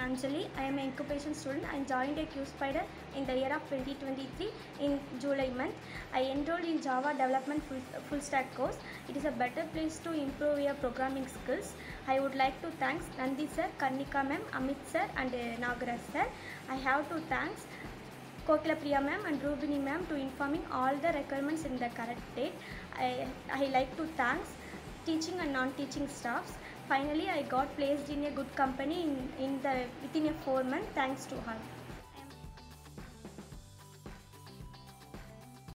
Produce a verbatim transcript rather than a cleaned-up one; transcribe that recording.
Anjali. I am an incubation student. I joined a QSpider in the year of twenty twenty-three in July month. I enrolled in Java development full, full stack course. It is a better place to improve your programming skills. I would like to thank Nandi sir, Karnika ma'am, Amit sir and uh, Nagaraj sir. I have to thanks Kokila Priya ma'am and Rubini ma'am to informing all the requirements in the correct date. I, I like to thanks teaching and non-teaching staffs. Finally, I got placed in a good company in, in the within a four month thanks to her.